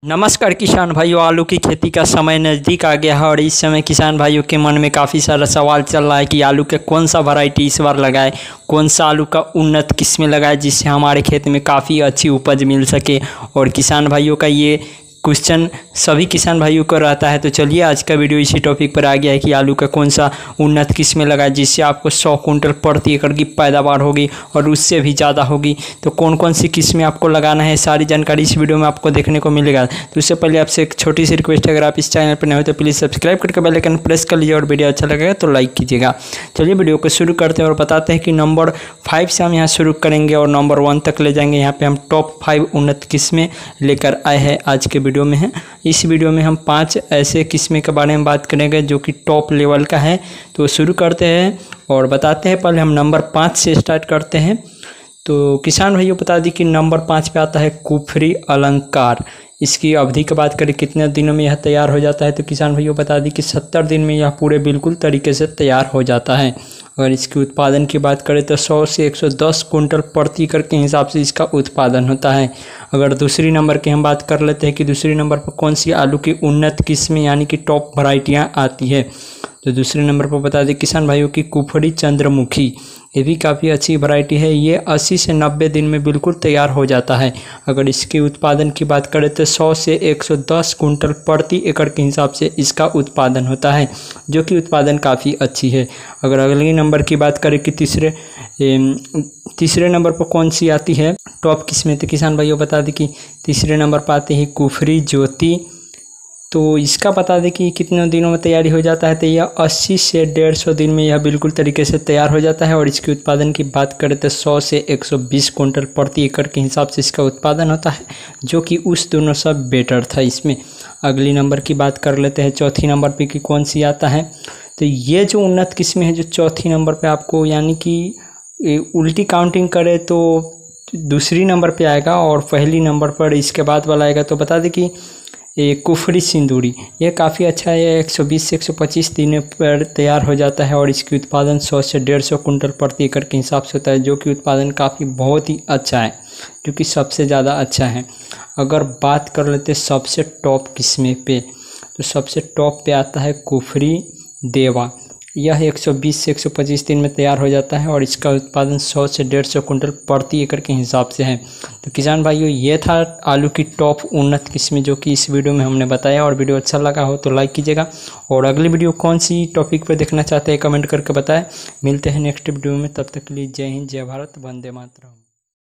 नमस्कार किसान भाइयों, आलू की खेती का समय नज़दीक आ गया है और इस समय किसान भाइयों के मन में काफ़ी सारा सवाल चल रहा है कि आलू के कौन सा वैरायटी इस बार लगाए, कौन सा आलू का उन्नत किस्में लगाए जिससे हमारे खेत में काफ़ी अच्छी उपज मिल सके। और किसान भाइयों का ये क्वेश्चन सभी किसान भाइयों को रहता है। तो चलिए आज का वीडियो इसी टॉपिक पर आ गया है कि आलू का कौन सा उन्नत किस्में लगाए जिससे आपको 100 कुंटल प्रति एकड़ की पैदावार होगी और उससे भी ज़्यादा होगी। तो कौन कौन सी किस्में आपको लगाना है, सारी जानकारी इस वीडियो में आपको देखने को मिलेगा। तो उससे पहले आपसे एक छोटी सी रिक्वेस्ट है, अगर आप इस चैनल पर नए हो तो प्लीज़ सब्सक्राइब करके बेल आइकन प्रेस कर लीजिए और वीडियो अच्छा लगेगा तो लाइक कीजिएगा। चलिए वीडियो को शुरू करते हैं और बताते हैं कि नंबर 5 से हम यहाँ शुरू करेंगे और नंबर 1 तक ले जाएंगे। यहाँ पे हम टॉप 5 उन्नत किस्में लेकर आए हैं आज के वीडियो में। इस वीडियो में हम 5 ऐसे किस्में के बारे में बात करेंगे जो कि टॉप लेवल का है। तो शुरू करते हैं और बताते हैं। पहले हम नंबर 5 से स्टार्ट करते हैं। तो किसान भाइयों बता दी कि नंबर 5 पे आता है कुफरी अलंकार। इसकी अवधि की बात करें कितने दिनों में यह तैयार हो जाता है, तो किसान भाइयों बता दी कि 70 दिन में यह पूरे बिल्कुल तरीके से तैयार हो जाता है। अगर इसकी उत्पादन की बात करें तो 100 से 110 कुंटल प्रति एकड़ के हिसाब से इसका उत्पादन होता है। अगर दूसरी नंबर की हम बात कर लेते हैं कि दूसरी नंबर पर कौन सी आलू की उन्नत किस्में यानी कि टॉप वैरायटियाँ आती है, तो दूसरे नंबर पर बता दें किसान भाइयों की कुफरी चंद्रमुखी। ये भी काफ़ी अच्छी वैरायटी है। ये 80 से 90 दिन में बिल्कुल तैयार हो जाता है। अगर इसके उत्पादन की बात करें तो 100 से 110 कुंटल प्रति एकड़ के हिसाब से इसका उत्पादन होता है, जो कि उत्पादन काफ़ी अच्छी है। अगर अगले नंबर की बात करें कि तीसरे नंबर पर कौन सी आती है टॉप किस्में, तो किसान भाइयों बता दें कि तीसरे नंबर पर आती है कुफरी ज्योति। तो इसका बता दें कि कितने दिनों में तैयारी हो जाता है, तो यह 80 से 150 दिन में यह बिल्कुल तरीके से तैयार हो जाता है। और इसके उत्पादन की बात करें तो 100 से 120 कुंटल प्रति एकड़ के हिसाब से इसका उत्पादन होता है, जो कि उस दोनों सब बेटर था इसमें। अगली नंबर की बात कर लेते हैं चौथी नंबर पे कि कौन सी आता है। तो ये जो उन्नत किस्में हैं जो चौथी नंबर पर आपको यानी कि उल्टी काउंटिंग करें तो दूसरी नंबर पर आएगा और पहली नंबर पर इसके बाद वाला आएगा। तो बता दें कि ये कुफरी सिंदूरी ये काफ़ी अच्छा है। 120 से 125 दिन पर तैयार हो जाता है और इसकी उत्पादन 100 से 150 कुंटल प्रति एकड़ के हिसाब से होता है, जो कि उत्पादन काफ़ी बहुत ही अच्छा है, जो कि सबसे ज़्यादा अच्छा है। अगर बात कर लेते हैं सबसे टॉप किस्में पे, तो सबसे टॉप पे आता है कुफरी देवा। यह 120 से 125 दिन में तैयार हो जाता है और इसका उत्पादन 100 से 150 कुंटल प्रति एकड़ के हिसाब से है। तो किसान भाइयों ये था आलू की टॉप उन्नत किस्में जो कि इस वीडियो में हमने बताया। और वीडियो अच्छा लगा हो तो लाइक कीजिएगा और अगली वीडियो कौन सी टॉपिक पर देखना चाहते हैं कमेंट करके बताएं। मिलते हैं नेक्स्ट वीडियो में, तब तक के लिए जय हिंद, जय भारत, वंदे मातरम।